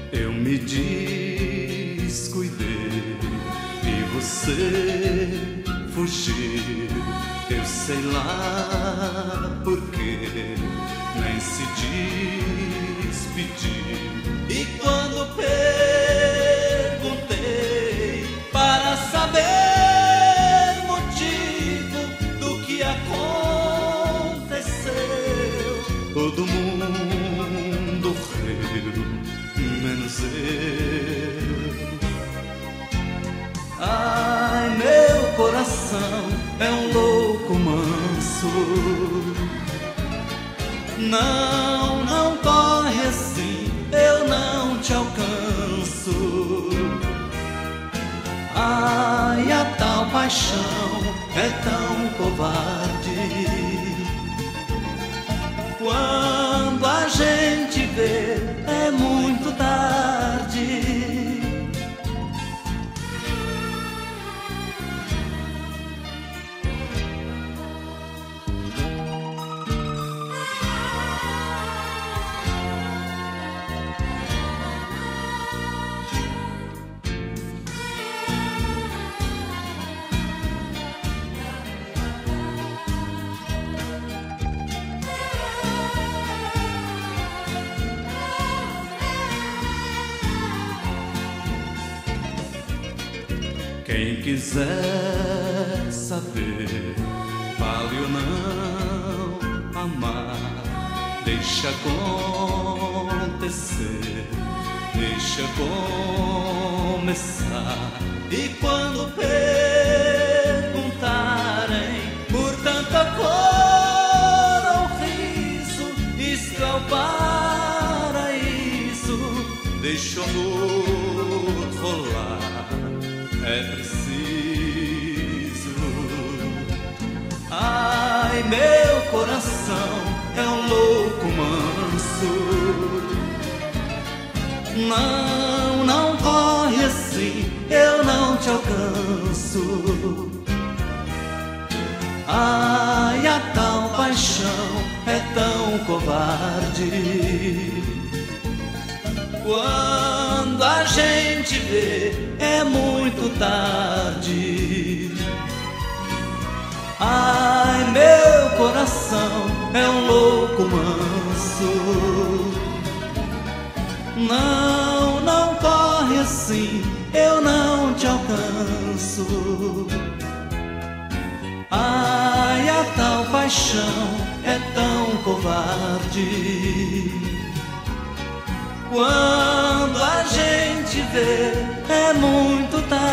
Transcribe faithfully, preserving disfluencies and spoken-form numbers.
Eu me descuidei e você fugiu. Eu sei lá porque nem se despediu. E quando perguntei para saber o motivo do que aconteceu, todo mundo riu, menos eu. Ai, meu coração é um louco manso. Não, não corre assim, eu não te alcanço. Ai, a tal paixão é tão covarde. Quando a gente vê, é muito tarde. Quem quiser saber, vale ou não amar, deixa acontecer, deixa começar. E quando perguntarem por tanta cor ou riso, isto é o paraíso, deixa o amor rolar. É preciso. Ai, meu coração é um louco manso. Não, não corre assim, eu não te alcanço. Ai, a tal paixão é tão covarde. Quando a gente vê, é muito tarde. Ai, meu coração é um louco manso. Não, não corre assim, eu não te alcanço. Ai, a tal paixão é tão covarde. Quando a gente vê, é muito tarde.